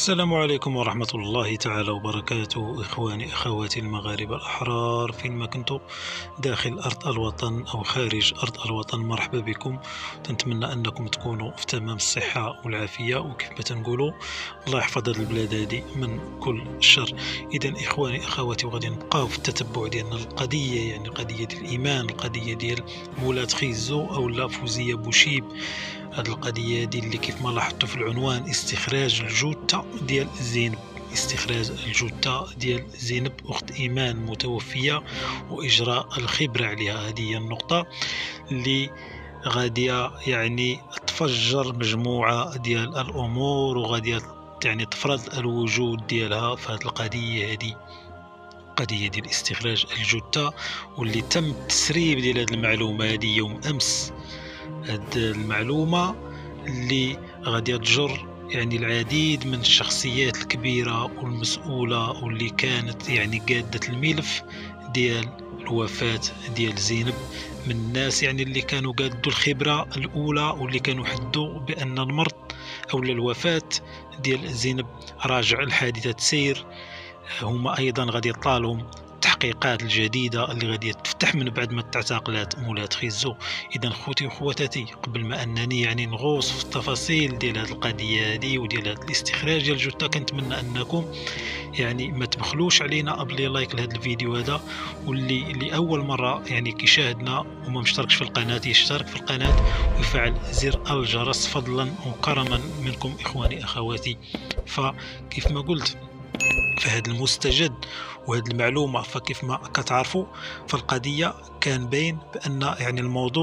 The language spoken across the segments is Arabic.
السلام عليكم ورحمة الله تعالى وبركاته، إخواني أخواتي المغاربة الأحرار فينما كنتم داخل أرض الوطن أو خارج أرض الوطن. مرحبا بكم. نتمنى أنكم تكونوا في تمام الصحة والعافية، وكيف ما تنقولوا الله يحفظ هذه البلاد هذه من كل شر. إذا إخواني أخواتي، وغادي نبقاو في التتبع ديالنا القضية، يعني قضية الإيمان، القضية ديال مولات خيزو أو لا فوزية بوشيب. هاد القضية دي اللي كيف ما لاحظتوا في العنوان، استخراج الجثة ديال زينب، استخراج الجثة ديال زينب أخت إيمان متوفية وإجراء الخبرة عليها. هذه هي النقطة اللي غادية يعني تفجر مجموعة ديال الأمور، وغادية يعني تفرض الوجود ديالها في هذه القضية هذه، قضية ديال استخراج الجثة، واللي تم التسريب ديال هذه المعلومة هذه يوم أمس. هاد المعلومة اللي غادي تجر يعني العديد من الشخصيات الكبيرة والمسؤولة، واللي كانت يعني قادة الملف ديال الوفاة ديال زينب، من الناس يعني اللي كانوا قادوا الخبرة الأولى، واللي كانوا حدوا بأن المرض أو الوفاة ديال زينب راجع الحادثة سير. هما أيضا غادي يطالهم التحقيقات الجديدة اللي غادي تفتح من بعد ما تعتقلات مولات خيزو. إذا خوتي وخواتاتي، قبل ما أنني يعني نغوص في التفاصيل ديال هذه القضية هذه وديال هذا الاستخراج ديال الجثة، كنتمنى أنكم يعني ما تبخلوش علينا بلي لايك لهذا الفيديو هذا، واللي لأول مرة يعني كيشاهدنا وما مشتركش في القناة يشترك في القناة ويفعل زر الجرس فضلا وكرما منكم إخواني أخواتي. فكيف ما قلت، فهذا المستجد وهذه المعلومة، فكيف ما كتعرفوا فالقضية كان باين بأن يعني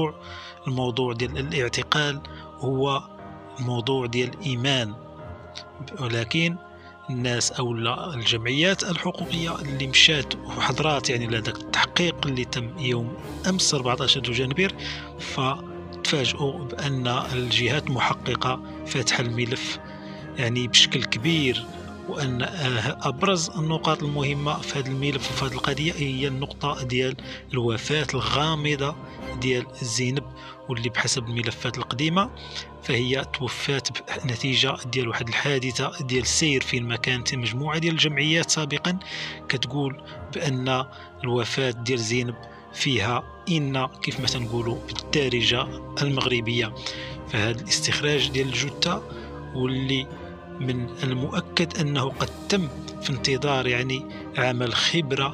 الموضوع ديال الاعتقال هو الموضوع ديال الإيمان، ولكن الناس أو الجمعيات الحقوقية اللي مشات وحضرات يعني لهذاك التحقيق اللي تم يوم أمس 14 جانبير، فتفاجئوا بأن الجهات المحققة فاتحة الملف يعني بشكل كبير، وأن أبرز النقاط المهمة في هذا الملف وفي هذه القضية هي النقطة ديال الوفاة الغامضة ديال زينب، واللي بحسب الملفات القديمة فهي توفات نتيجة ديال واحد الحادثة ديال السير، فين ما كانت مجموعة ديال الجمعيات سابقا كتقول بأن الوفاة ديال زينب فيها إن كيف ما تنقولوا بالدارجة المغربية. فهذا الاستخراج ديال الجثة، واللي من المؤكد أنه قد تم في انتظار يعني عمل خبرة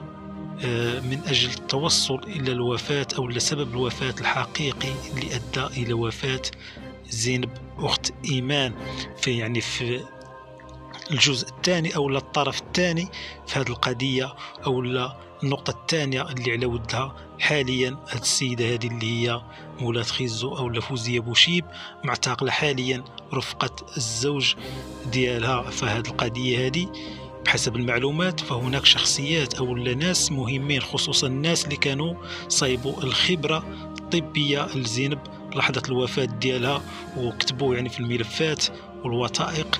من أجل التوصل إلى الوفاة أو لسبب الوفاة الحقيقي اللي أدى إلى وفاة زينب أخت إيمان، في يعني في الجزء الثاني أو الطرف الثاني في هذه القضية، أو النقطة الثانية اللي على ودها حاليا هذه السيدة هذه اللي هي مولات خيزو أو فوزية بوشيب، معتقلة حاليا رفقة الزوج ديالها. فهذه القضية هذه بحسب المعلومات فهناك شخصيات أو ناس مهمين، خصوصا الناس اللي كانوا صايبوا الخبرة الطبية لزينب لحظة الوفاة ديالها، وكتبوا يعني في الملفات والوثائق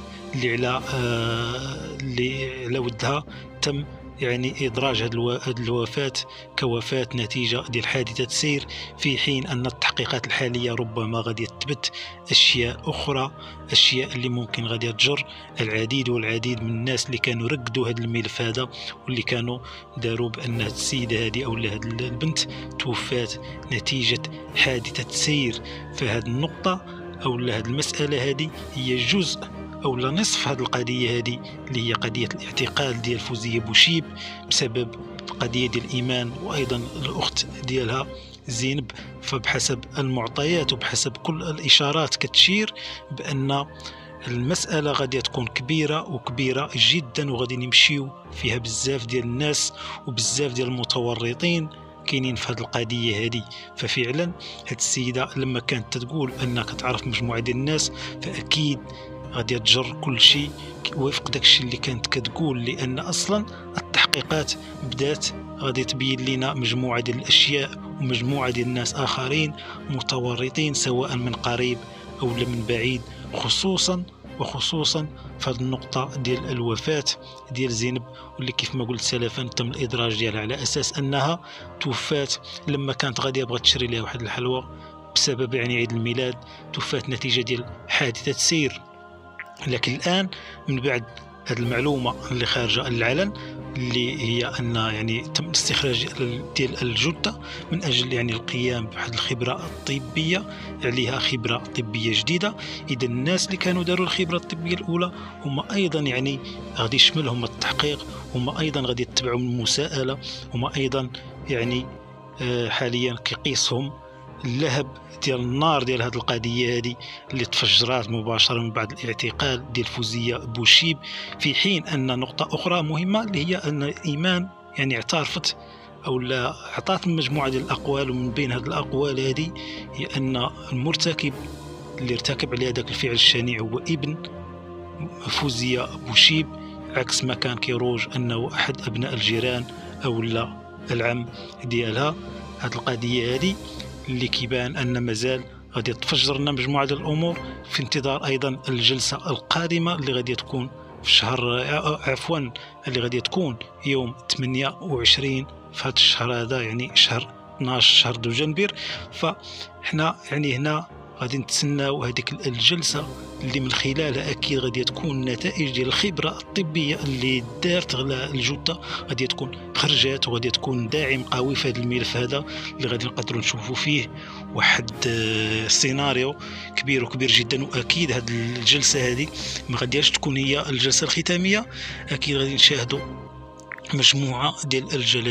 اللي على ودها تم يعني إدراج هذه الوفاة كوفاة نتيجة ديال حادثة سير، في حين أن التحقيقات الحالية ربما غادي تثبت أشياء أخرى، أشياء اللي ممكن غادي تجر العديد والعديد من الناس اللي كانوا رقدوا هذا الملف هذا، واللي كانوا داروا بأن السيدة هذه أو هذه البنت توفات نتيجة حادثة سير. فهذه النقطة أو هذه المسألة هذه هي جزء أو نصف هذه القضية هذه، اللي هي قضية الاعتقال ديال فوزية بوشيب بسبب القضية ديال الإيمان وأيضا الأخت ديالها زينب. فبحسب المعطيات وبحسب كل الإشارات كتشير بأن المسألة غادي تكون كبيرة جدا، وغادي نمشيو فيها بزاف ديال الناس وبزاف ديال المتورطين كاينين في هذه القضية هذه. ففعلا هذه السيدة لما كانت تقول أنها كتعرف مجموعة ديال الناس، فأكيد غادي تجر كل شيء وفق داكشي اللي كانت كتقول، لأن أصلا التحقيقات بدات غادي تبين لنا مجموعة ديال الأشياء ومجموعة ديال الناس آخرين متورطين سواء من قريب أو من بعيد، وخصوصا في هذه النقطة ديال الوفاة ديال زينب، واللي كيف ما قلت سلفا تم الإدراج ديالها على أساس أنها توفات لما كانت غادي بغات تشري لها واحد الحلوى بسبب يعني عيد الميلاد، توفات نتيجة ديال حادثة سير. لكن الآن من بعد هذه المعلومة اللي خارجة للعلن، اللي هي أن يعني تم استخراج ديال الجثة من أجل يعني القيام بواحد الخبرة طبية، عليها خبرة طبية جديدة. إذا الناس اللي كانوا داروا الخبرة الطبية الأولى هما أيضا يعني غادي يشملهم التحقيق، هما أيضا غادي يتبعوا من المساءلة، هما أيضا يعني حاليا كيقيسهم اللهب ديال النار ديال هذه القضيه هذه اللي تفجرات مباشره من بعد الاعتقال ديال فوزيه بوشيب. في حين ان نقطه اخرى مهمه اللي هي ان ايمان يعني اعترفت او لا اعطت مجموعه ديال الاقوال، ومن بين هذه الاقوال هذه هي ان المرتكب اللي ارتكب عليه هذاك الفعل الشنيع هو ابن فوزيه بوشيب، عكس ما كان كيروج انه احد ابناء الجيران او لا العم ديالها. هذه القضيه هذه اللي كيبان ان مازال غادي تفجر لنا مجموعه ديال الامور في انتظار ايضا الجلسه القادمه اللي غادي تكون في شهر اللي غادي تكون يوم 28 في هذا الشهر هذا، يعني شهر 12 شهر دجنبر. فاحنا يعني هنا غادي نتسناو هذيك الجلسه اللي من خلالها اكيد غادي تكون النتائج ديال الخبره الطبيه اللي دارت على الجثه غادي تكون خرجات، وغادي تكون داعم قوي في هذا الملف هذا اللي غادي نقدروا نشوفوا فيه واحد السيناريو كبير وكبير جدا. واكيد هذه الجلسه هذه ما غاديش تكون هي الجلسه الختاميه، اكيد غادي نشاهدوا مجموعة ديال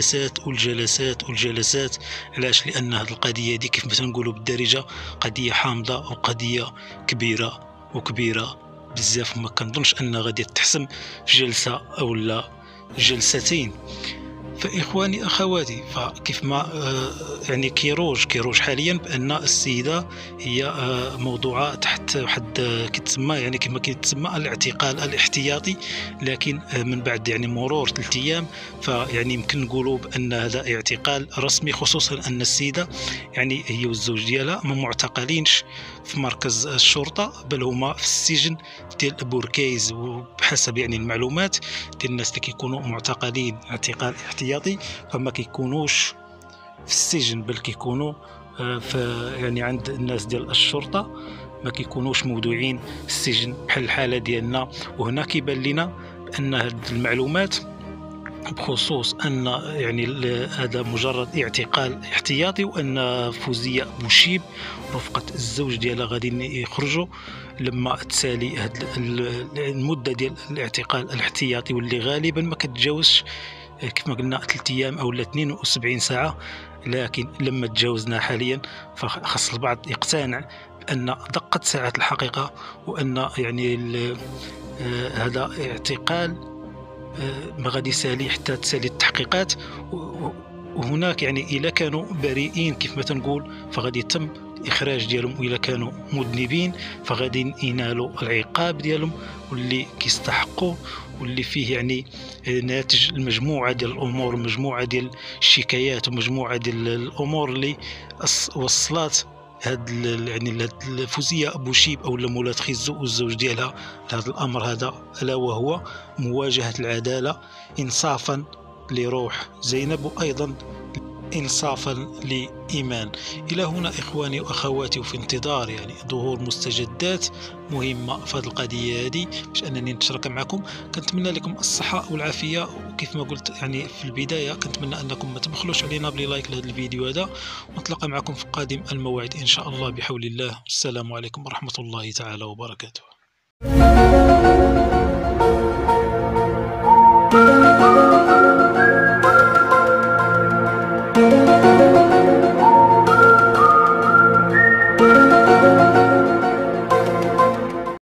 الجلسات. علاش؟ لأن هذه القضية دي كيف ما تنقولوا بالدارجة قضية حامضة وقضية كبيرة بزاف، ما كنظنش أنها غادي تحسم في جلسة أو لا جلستين. فإخواني أخواتي، فكيف ما يعني كيروج حاليا بأن السيدة هي موضوعة تحت واحد كتسمى يعني كما كيتسمى الاعتقال الاحتياطي، لكن من بعد يعني مرور 3 أيام فيعني يمكن نقولوا بأن هذا اعتقال رسمي، خصوصا أن السيدة يعني هي والزوج ديالها ما معتقلينش في مركز الشرطة، بل هما في السجن ديال بوركيز. وبحسب يعني المعلومات ديال الناس اللي كيكونوا معتقلين اعتقال احتياطي فما كيكونوش في السجن، بل كيكونوا في يعني عند الناس ديال الشرطة، ما كيكونوش موضوعين في السجن بحال الحالة ديالنا. وهنا كيبان لنا بأن هذه المعلومات بخصوص أن يعني هذا مجرد اعتقال احتياطي، وأن فوزية بوشيب رفقة الزوج ديالها غادي يخرجوا لما تسالي هذه المدة ديال الاعتقال الاحتياطي، واللي غالبا ما كتجاوزش كيف ما قلنا 3 أيام أو 72 ساعة. لكن لما تجاوزنا حاليا فخص البعض يقتنع بأن دقت ساعات الحقيقة، وأن يعني هذا اعتقال ما غادي يسالي حتى تسالي التحقيقات. وهناك يعني إلا كانوا بريئين كيف ما تنقول فغادي يتم الإخراج ديالهم، وإلا كانوا مذنبين فغادي ينالوا العقاب ديالهم واللي كيستحقوا، واللي فيه يعني ناتج المجموعة ديال الأمور ومجموعة ديال الشكايات ومجموعة ديال الأمور اللي وصلات هاد يعني فوزية بوشيب او مولات خيزو والزوج ديالها لهذا الامر هذا، الا وهو مواجهة العدالة انصافا لروح زينب وايضا انصافا لإيمان. الى هنا اخواني واخواتي، وفي انتظار يعني ظهور مستجدات مهمة في هذه القضية هذه باش انني نتشارك معكم. كنتمنى لكم الصحة والعافية، وكيف ما قلت يعني في البداية كنتمنى انكم ما تبخلوش علينا بلي لايك لهذا الفيديو هذا، ونتلاقى معكم في قادم الموعد ان شاء الله بحول الله. السلام عليكم ورحمة الله تعالى وبركاته.